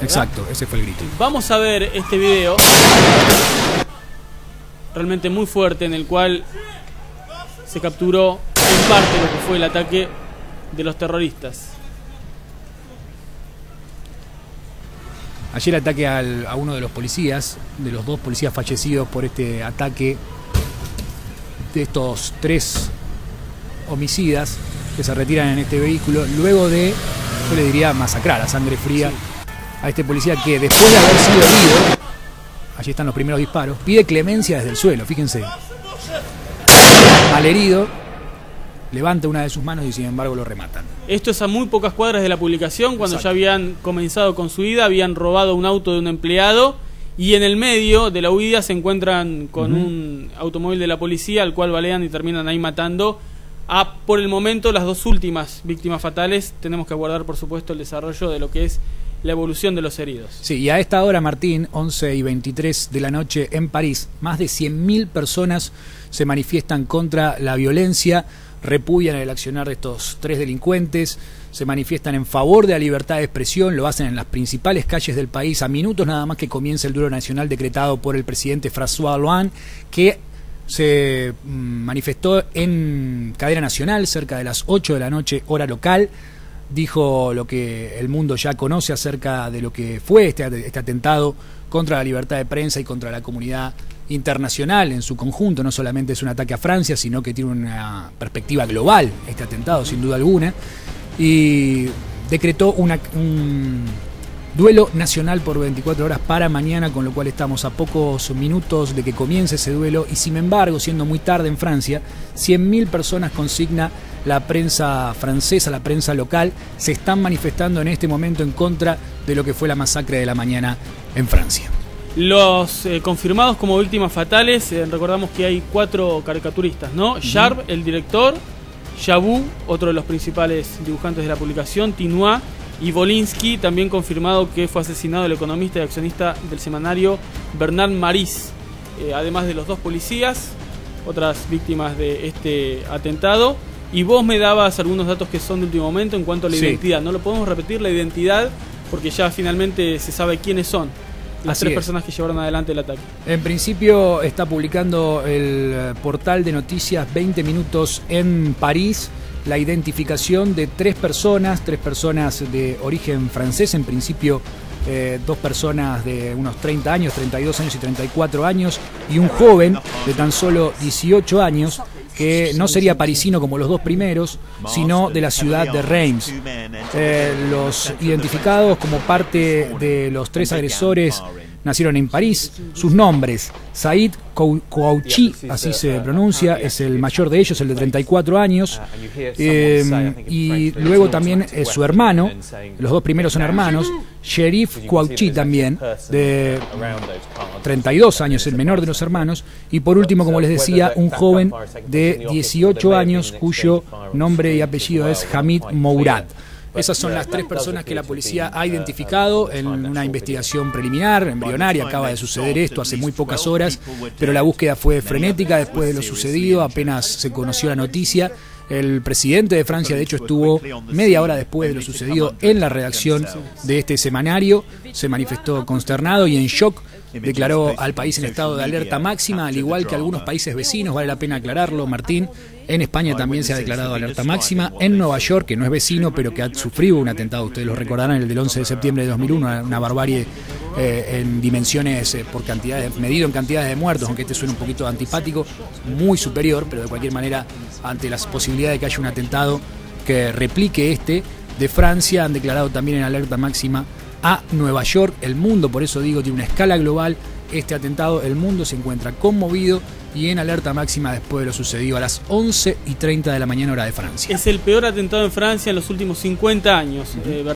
Exacto, ese fue el grito. Vamos a ver este video, realmente muy fuerte, en el cual se capturó en parte lo que fue el ataque de los terroristas. Ayer ataque a uno de los policías, de los 2 policías fallecidos por este ataque de estos 3 homicidas que se retiran en este vehículo, luego de, yo le diría, masacrar a sangre fría a este policía que, después de haber sido herido, allí están los primeros disparos, pide clemencia desde el suelo, fíjense, malherido, levanta una de sus manos y sin embargo lo rematan. Esto es a muy pocas cuadras de la publicación, cuando Exacto. ya habían comenzado con su huida, habían robado un auto de un empleado y en el medio de la huida se encuentran con un automóvil de la policía, al cual balean y terminan ahí matando a, por el momento, las 2 últimas víctimas fatales. Tenemos que aguardar, por supuesto, el desarrollo de lo que es la evolución de los heridos. Sí, y a esta hora, Martín, 11:23 de la noche en París, más de 100.000 personas se manifiestan contra la violencia, repudian el accionar de estos 3 delincuentes, se manifiestan en favor de la libertad de expresión, lo hacen en las principales calles del país, a minutos nada más que comience el duelo nacional decretado por el presidente François Hollande, que se manifestó en cadena nacional cerca de las 8 de la noche, hora local. Dijo lo que el mundo ya conoce acerca de lo que fue este atentado contra la libertad de prensa y contra la comunidad internacional en su conjunto. No solamente es un ataque a Francia, sino que tiene una perspectiva global este atentado, sin duda alguna, y decretó un duelo nacional por 24 horas para mañana, con lo cual estamos a pocos minutos de que comience ese duelo, y sin embargo, siendo muy tarde en Francia, 100.000 personas, consigna la prensa francesa, la prensa local, se están manifestando en este momento en contra de lo que fue la masacre de la mañana en Francia. Los confirmados como víctimas fatales, recordamos que hay 4 caricaturistas, ¿no? Jarve, el director, Jabou, otro de los principales dibujantes de la publicación, Tinoir, y Volinsky, también confirmado que fue asesinado el economista y accionista del semanario Bernard Maris, además de los 2 policías, otras víctimas de este atentado. Y vos me dabas algunos datos que son de último momento en cuanto a la identidad. No lo podemos repetir, la identidad, porque ya finalmente se sabe quiénes son las 3 personas que llevaron adelante el ataque. En principio está publicando el portal de noticias 20 minutos en París la identificación de 3 personas de origen francés, en principio 2 personas de unos 30 años, 32 años y 34 años, y un joven de tan solo 18 años, que no sería parisino como los 2 primeros, sino de la ciudad de Reims. Los identificados como parte de los 3 agresores nacieron en París. Sus nombres: Saïd Kouachi, así se pronuncia, es el mayor de ellos, el de 34 años, y luego también su hermano, los 2 primeros son hermanos, Cherif Kouachi también, de 32 años, el menor de los hermanos, y por último, como les decía, un joven de 18 años cuyo nombre y apellido es Hamid Mourad. Esas son las 3 personas que la policía ha identificado en una investigación preliminar, embrionaria. Acaba de suceder esto hace muy pocas horas, pero la búsqueda fue frenética después de lo sucedido. Apenas se conoció la noticia, el presidente de Francia, de hecho, estuvo media hora después de lo sucedido en la redacción de este semanario. Se manifestó consternado y en shock. Declaró al país en estado de alerta máxima, al igual que algunos países vecinos, vale la pena aclararlo, Martín. En España también se ha declarado alerta máxima. En Nueva York, que no es vecino, pero que ha sufrido un atentado, ustedes lo recordarán, el del 11 de septiembre de 2001, una barbarie en dimensiones, por cantidades, medido en cantidades de muertos, aunque este suene un poquito antipático, muy superior, pero de cualquier manera, ante las posibilidades de que haya un atentado que replique este de Francia, han declarado también en alerta máxima a Nueva York. El mundo, por eso digo, tiene una escala global este atentado. El mundo se encuentra conmovido y en alerta máxima después de lo sucedido a las 11:30 de la mañana, hora de Francia. Es el peor atentado en Francia en los últimos 50 años.